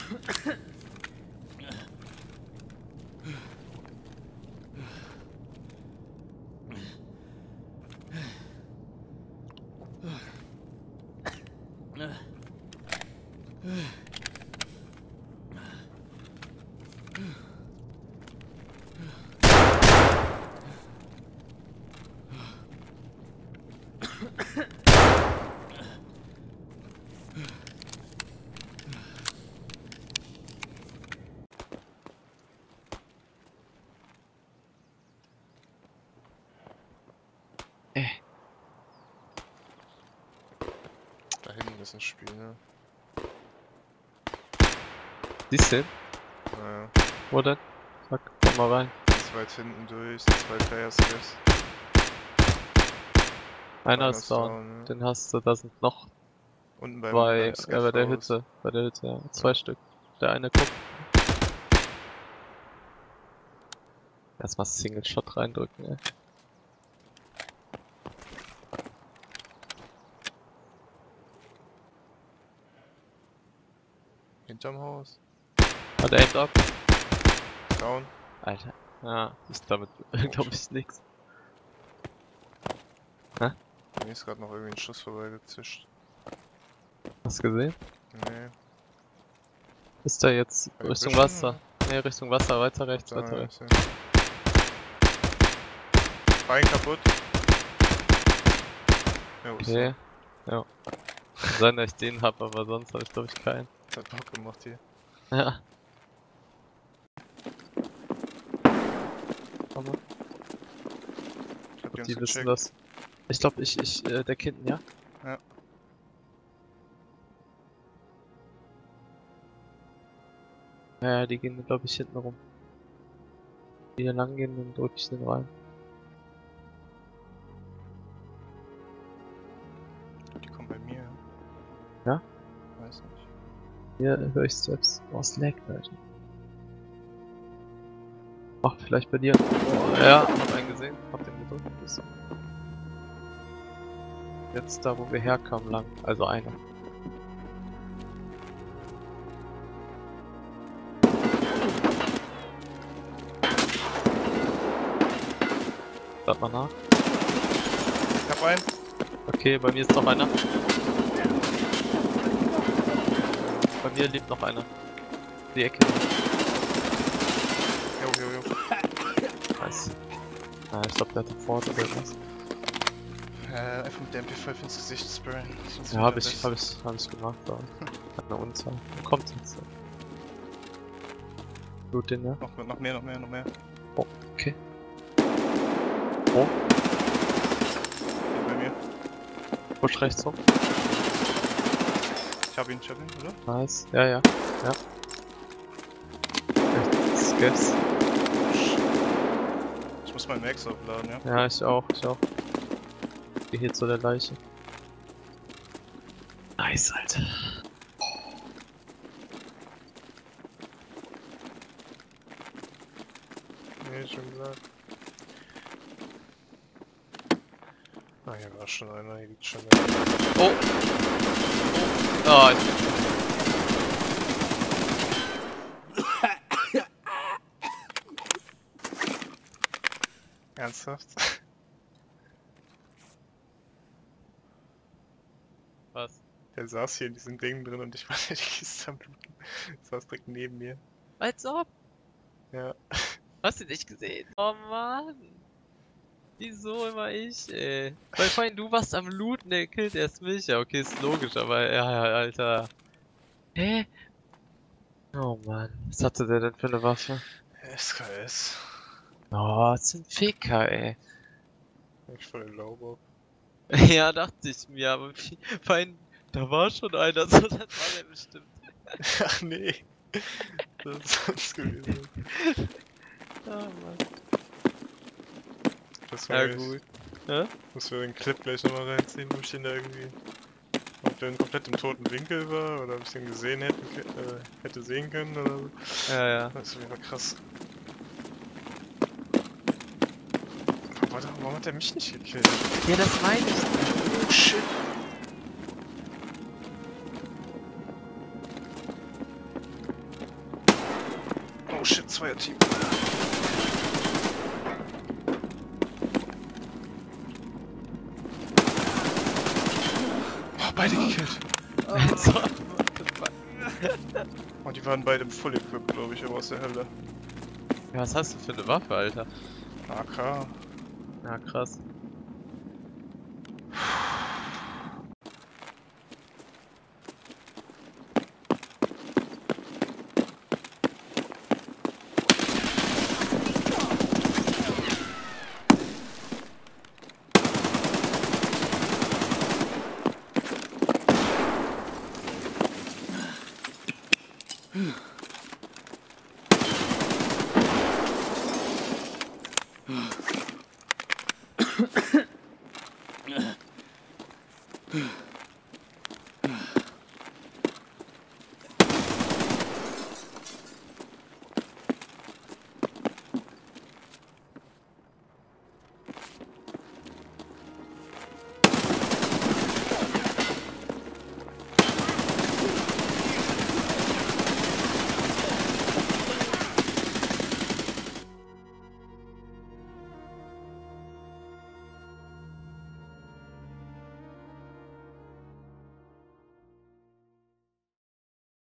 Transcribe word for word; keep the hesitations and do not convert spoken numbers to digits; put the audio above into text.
Da hinten ist ein Spiel, ne? Siehst du? Naja. Wo denn? Sag, komm mal rein. Ganz weit hinten durch, zwei Players jetzt. Einer ist down. down, ne? Den hast du, da sind noch Unten beim, zwei, beim ja, bei der Scafhaus. Hütte. Bei der Hütte, ja. Zwei Stück. Der eine guckt. Erstmal Single Shot reindrücken, ey. Hinterm Haus. Hat er aimed up? Down. Alter. Ja, ist damit, glaube ich, nix. Hä? Mir ist gerade noch irgendwie ein Schuss vorbeigezischt. Hast du gesehen? Nee. Ist da jetzt Bei Richtung Büschen, Wasser? Ne, Richtung Wasser, weiter rechts, Da, weiter ja, rechts. ich seh. Bein kaputt. Ja, wo ist Okay, er? ja. Kann sein, dass ich den hab, aber sonst habe ich glaube ich keinen. Das hat Bock gemacht hier. Ja. Komm mal. Ich hab die uns Die wissen gecheckt. das. Ich glaube, ich, ich, äh, der Kind, ja? Ja. Ja, die gehen, glaube ich, hinten rum. Die hier lang gehen, dann drücke ich den rein. Die kommen bei mir. Ja? Weiß nicht. Hier höre ich Steps. Oh, Slack, Alter. Ach, vielleicht bei dir. Oh, ja, hab einen gesehen. Hab den gedrückt. Ist jetzt da, wo wir herkamen, lang. Also einer. Sag mal nach. Ich hab einen. Okay, bei mir ist noch einer. Bei mir lebt noch einer. Die Ecke. Jo, jo, jo. Nice. Ah, ich glaube, der hat Fort oder irgendwas. Äh, einfach mit der M P fünf ins Gesicht sprayen. Sonst Ja, wird hab er ich, besser. hab ich, hab ich gemacht, da. Hat eine Unzahl. Wo kommt jetzt? Loot den, ja? Noch, noch mehr, noch mehr, noch mehr. Oh, okay. Oh, Hier bei mir. push rechts rum. Ich hab ihn, ich hab ihn, oder? Nice. Ja, ja. Ja. Rechts, Gas. Ich muss meinen Max aufladen, ja? Ja, ich auch, ich auch. Geh hier zu der Leiche. Nice, Alter. Nee, schon gesagt. Ah, hier war schon einer, hier liegt schon einer. Oh! Ah, ich... Ernsthaft? Was? Der saß hier in diesem Ding drin und ich war die Kiste am Bluten. Saß direkt neben mir. Als ob! Ja. Hast du nicht gesehen? Oh Mann! Wieso immer ich, ey? Weil vorhin du warst am Looten, der killt erst mich. Ja, okay, ist logisch, aber ja, Alter. Hä? Oh Mann. Was hatte der denn für eine Waffe? S K S. Oh, das sind Ficker, ey. Ich voll den Laubock. Ja, dachte ich mir, aber wie, vorhin, da war schon einer, so, das war der bestimmt. Ach nee. Das ist sonst gewesen. Oh Mann. Das Ja, war gut. Ja? Muss wir den Clip gleich nochmal reinziehen, wo ich den da irgendwie. Ob der komplett im toten Winkel war oder ob ich den gesehen hätte, äh, hätte sehen können oder so. Ja, ja. Das ist wieder krass. Warum, warum hat er mich nicht gekillt? Ja, das meine ich. Oh shit. shit, Zweierteam. Oh, beide gekillt. Also, Oh, die waren beide full equipped, glaube ich, aber aus der Hölle. ja, was hast du für eine Waffe, Alter? A K. Ja, krass.